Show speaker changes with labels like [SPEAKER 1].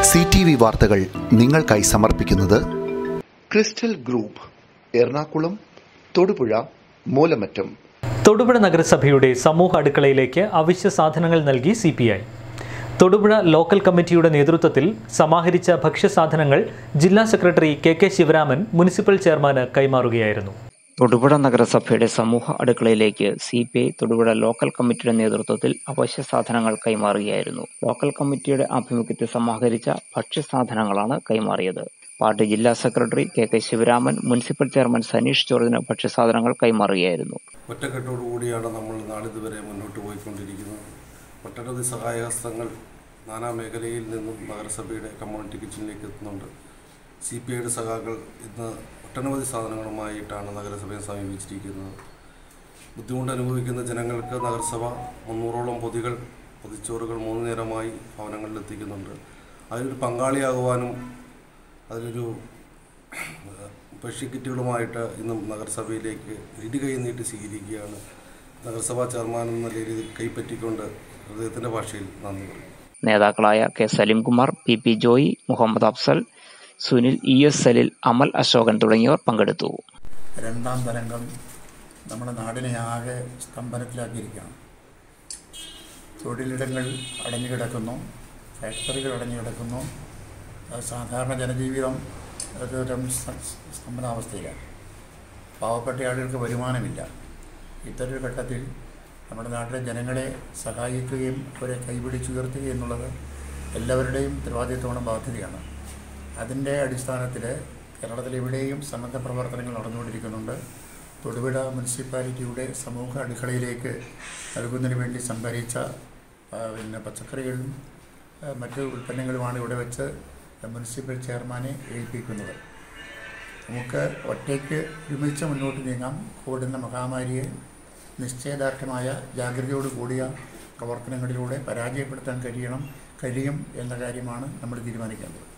[SPEAKER 1] CTV വാർത്തകൾ നിങ്ങൾക്കായി സമർപ്പിക്കുന്നത് ക്രിസ്റ്റൽ ഗ്രൂപ്പ്, എറണാകുളം, തൊടുപുഴ, മൂലമറ്റം.
[SPEAKER 2] തൊടുപുഴ നഗരസഭയുടെ സമൂഹ അടുക്കളയിലേക്ക് അവശ്യ സാധനങ്ങൾ നൽകി CPI. തൊടുപുഴ ലോക്കൽ കമ്മിറ്റിയുടെ നേതൃത്വത്തിൽ സമാഹരിച്ച ഭക്ഷ്യസാധനങ്ങൾ ജില്ലാ സെക്രട്ടറി KK ശിവരാമൻ മുനിസിപ്പൽ ചെയർമാന് കൈമാറുകയായിരുന്നു.
[SPEAKER 3] തൊടുപുഴ നഗരസഭയുടെ സമൂഹ അടുക്കളയിലേക്ക് CPI തൊടുപുഴ ലോക്കൽ കമ്മിറ്റിയുടെ നേതൃത്വത്തിൽ അവശ്യ സാധനങ്ങൾ കൈമാറുകയായിരുന്നു. ലോക്കൽ കമ്മിറ്റിയുടെ ആഭിമുഖ്യത്തിൽ സമാഹരിച്ച ഭക്ഷ്യസാധനങ്ങളാണ് കൈമാറിയത്. പാർട്ടി ജില്ലാ secretary KK Sivaraman municipal chairman Saneesh ജോർജിന് ഭക്ഷ്യസാധനങ്ങൾ കൈമാറുകയായിരുന്നു.
[SPEAKER 4] ഒറ്റക്കെട്ടോടുകൂടിയാണ് നമ്മൾ നാളിതുവരെ മുന്നോട്ട് പോയിക്കൊണ്ടിരിക്കുന്നത്. ഒട്ടനവധി സഹായഹസ്തങ്ങൾ നാനാ മേഖലയിൽ നിന്നും നഗരസഭയുടെ കമ്മ്യൂണിറ്റി കിച്ചണിലേക്ക് എത്തുന്നുണ്ട്. CPIയുടെ സഖാക്കൾ ഇന്ന് ഒട്ടനവധി സാധനങ്ങളുമായിട്ടാണ് നഗരസഭയെ സമീപിച്ചിരിക്കുന്നത്. ബുദ്ധിമുട്ട് അനുഭവിക്കുന്ന ജനങ്ങൾക്ക് നഗരസഭ 300ഓളം പൊതിച്ചോറുകൾ 3 നേരമായി ഭവനങ്ങളിൽ എത്തിക്കുന്നുണ്ട്. അതിലൊരു പങ്കാളിയാകുവാനും അതിലൊരു ഭക്ഷ്യക്കിറ്റുകളുമായിട്ട് ഇന്നും നഗരസഭയിലേക്ക് ഇരുകൈ നീട്ടി സ്വീകരിക്കുകയാണ്. നഗരസഭാ ചെയർമാൻ എന്ന നിലയിൽ കൈപ്പറ്റിക്കൊണ്ട് ഹൃദയത്തിൻ്റെ ഭാഷയിൽ നന്ദി പറയും.
[SPEAKER 3] നേതാക്കളായ K Salim Kumar, PP Joy, Muhammad Afsal, Sunil, ES Salil, അമൽ അശോകൻ തുടങ്ങിയവർ പങ്കെടുത്തു.
[SPEAKER 5] രണ്ടാം തരംഗം നമ്മുടെ നാടിനെ ആകെ സ്തംഭനത്തിലാക്കിയിരിക്കുകയാണ്. തൊഴിലിടങ്ങൾ അടഞ്ഞു കിടക്കുന്നു, ഫാക്ടറികൾ അടഞ്ഞു കിടക്കുന്നു. സാധാരണ ജനജീവിതം ഒരു സ്തംഭനാവസ്ഥയിലാണ്. പാവപ്പെട്ട ആളുകൾക്ക് വരുമാനമില്ല. ഇത്തരൊരു ഘട്ടത്തിൽ നമ്മുടെ നാട്ടിലെ ജനങ്ങളെ സഹായിക്കുകയും അവരെ കൈപിടിച്ചുയർത്തുകയും എന്നുള്ളത് എല്ലാവരുടെയും ഉത്തരവാദിത്വമാണ്, ബാധ്യതയാണ്. അതിൻ്റെ അടിസ്ഥാനത്തിൽ കേരളത്തിലെവിടെയും സന്നദ്ധ പ്രവർത്തനങ്ങൾ നടന്നുകൊണ്ടിരിക്കുന്നുണ്ട്. തൊടുപുഴ മുനിസിപ്പാലിറ്റിയുടെ സമൂഹ അടുക്കളയിലേക്ക് നൽകുന്നതിന് വേണ്ടി സംഭരിച്ച പച്ചക്കറികളും മറ്റ് ഉൽപ്പന്നങ്ങളുമാണ് ഇവിടെ വെച്ച് മുനിസിപ്പൽ ചെയർമാനെ ഏൽപ്പിക്കുന്നത്. നമുക്ക് ഒറ്റയ്ക്ക് ഒരുമിച്ച് മുന്നോട്ട് നീങ്ങാം. കോവിഡ് മഹാമാരിയെ നിശ്ചയദാർഢ്യമായ ജാഗ്രതയോട് കൂടിയ പ്രവർത്തനങ്ങളിലൂടെ പരാജയപ്പെടുത്താൻ കഴിയും എന്ന കാര്യമാണ് നമ്മൾ തീരുമാനിക്കേണ്ടത്.